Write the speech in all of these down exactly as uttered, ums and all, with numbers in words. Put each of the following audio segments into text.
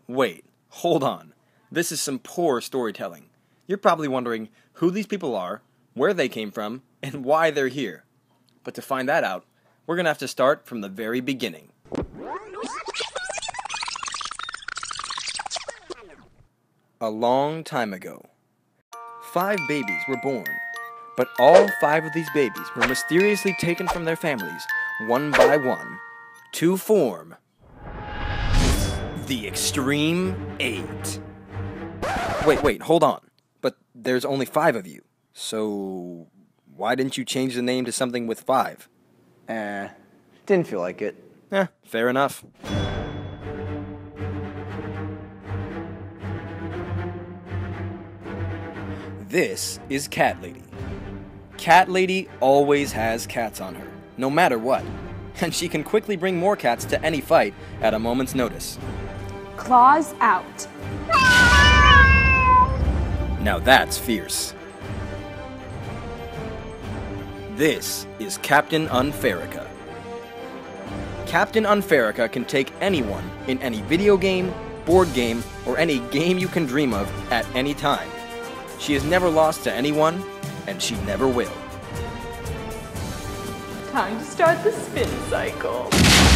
Wait, hold on. This is some poor storytelling. You're probably wondering who these people are, where they came from, and why they're here. But to find that out, we're going to have to start from the very beginning. A long time ago, five babies were born, but all five of these babies were mysteriously taken from their families, one by one, to form the eXtreme Eight. Wait, wait, hold on. But there's only five of you. So why didn't you change the name to something with five? Eh, didn't feel like it. Eh, fair enough. This is Cat Lady. Cat Lady always has cats on her, no matter what. And she can quickly bring more cats to any fight at a moment's notice. Claws out. Now that's fierce. This is Captain Unfairica. Captain Unfairica can take anyone in any video game, board game, or any game you can dream of at any time. She has never lost to anyone, and she never will. Time to start the spin cycle.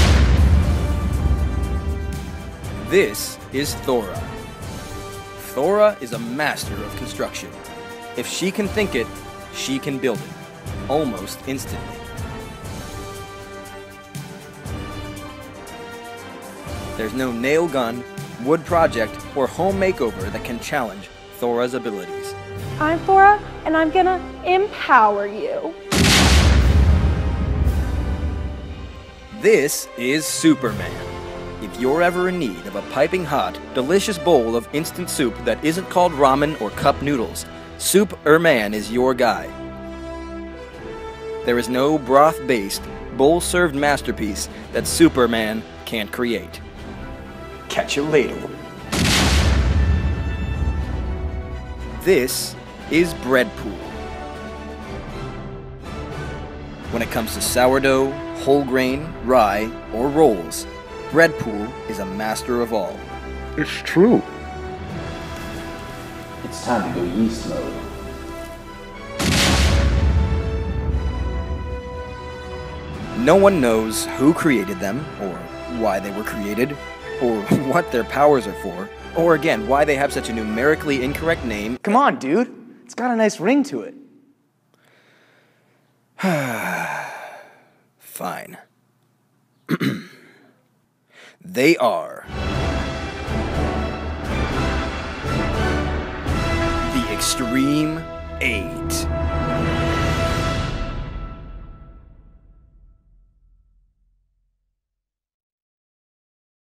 This is Thora. Thora is a master of construction. If she can think it, she can build it, almost instantly. There's no nail gun, wood project, or home makeover that can challenge Thora's abilities. I'm Thora, and I'm gonna empower you. This is Superman. If you're ever in need of a piping hot, delicious bowl of instant soup that isn't called ramen or cup noodles, Superman is your guy. There is no broth-based, bowl-served masterpiece that Superman can't create. Catch you later. This is Breadpool. When it comes to sourdough, whole grain, rye, or rolls, Breadpool is a master of all. It's true. It's time to go yeast mode. No one knows who created them, or why they were created, or what their powers are for, or again, why they have such a numerically incorrect name. Come on, dude. It's got a nice ring to it. Fine. They are the eXtreme Eight.